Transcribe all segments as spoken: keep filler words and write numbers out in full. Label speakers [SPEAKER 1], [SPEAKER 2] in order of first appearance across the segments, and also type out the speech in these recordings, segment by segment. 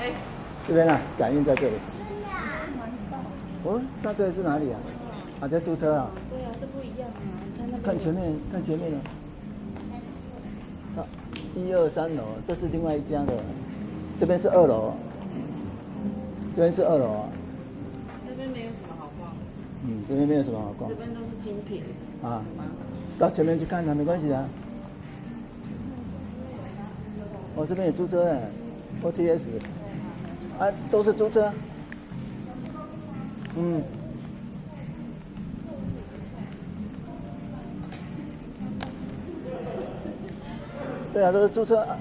[SPEAKER 1] 这边啊，感应在这里。哦，那这里是哪里啊？啊，在租车啊？
[SPEAKER 2] 对啊，这不一样啊！你看那边。
[SPEAKER 1] 看前面，看前面的。啊，一二三楼，这是另外一家的。这边是二楼。这边是二楼啊。
[SPEAKER 2] 这边没有什么好逛。
[SPEAKER 1] 嗯，这边没有什么好逛。
[SPEAKER 2] 这边都是精品。
[SPEAKER 1] 啊，到前面去看它没关系的、啊。我、哦、这边也租车哎 ，O T S， 啊，都是租车。嗯。对啊，都是租车。啊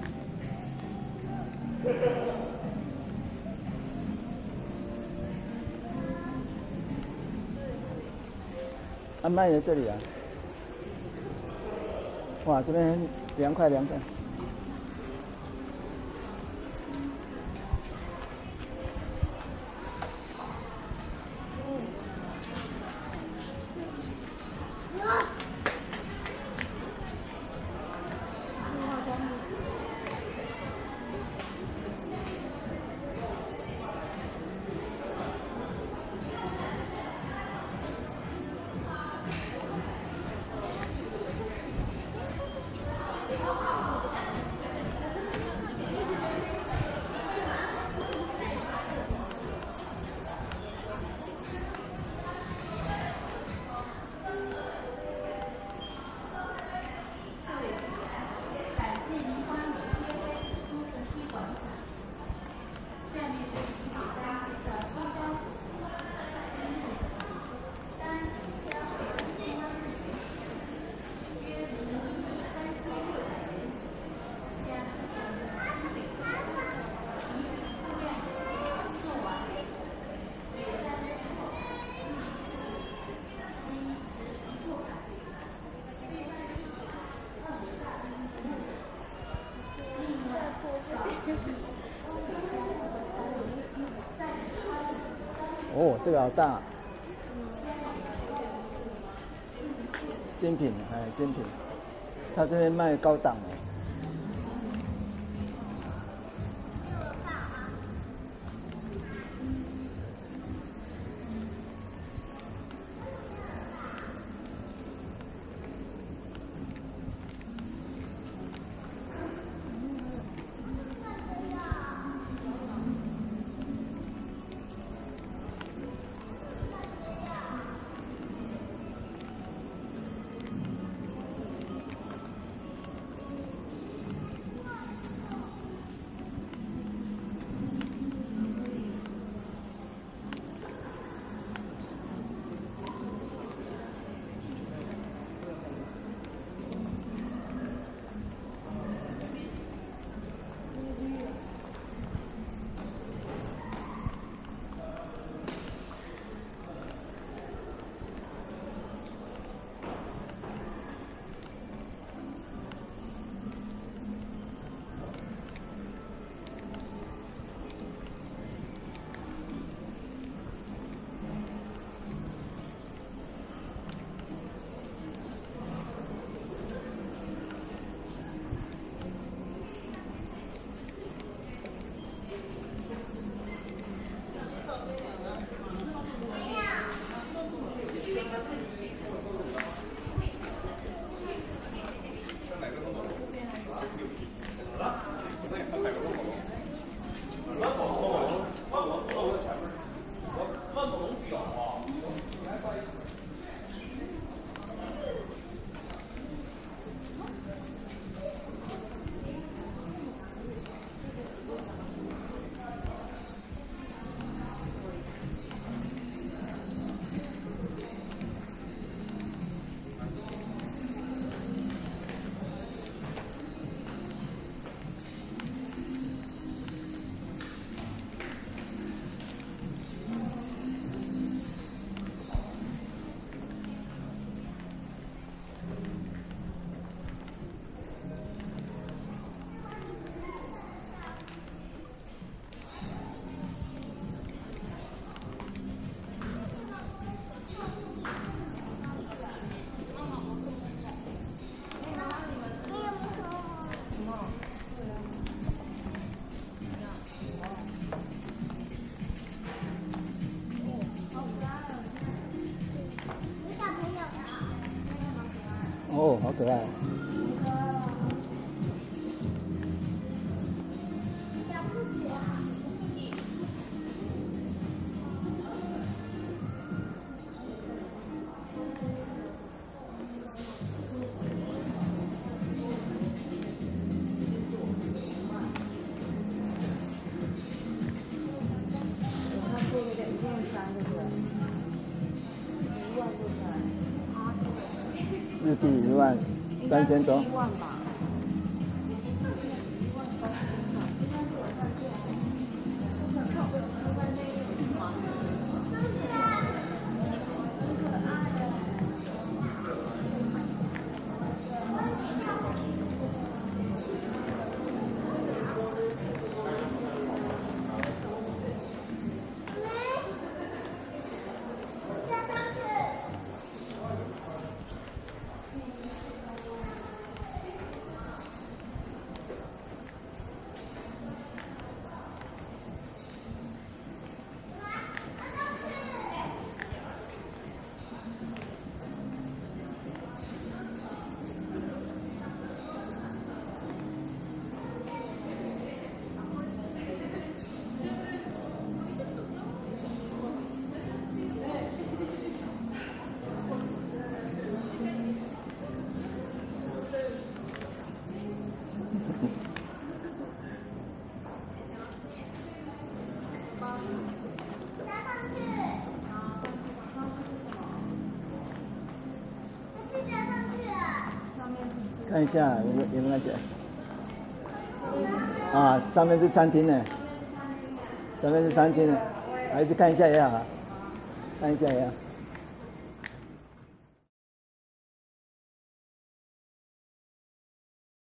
[SPEAKER 1] 啊，卖在这里啊！哇，这边凉快凉快。哦，这个好大，精品，哎，精品，他这边卖高档的。 可爱。日币一万三千多。
[SPEAKER 2] 一万吧。
[SPEAKER 1] 看一下有没有有没有那些啊？上面是餐厅呢，上面是餐厅呢，还是看一下也好，看一下也好。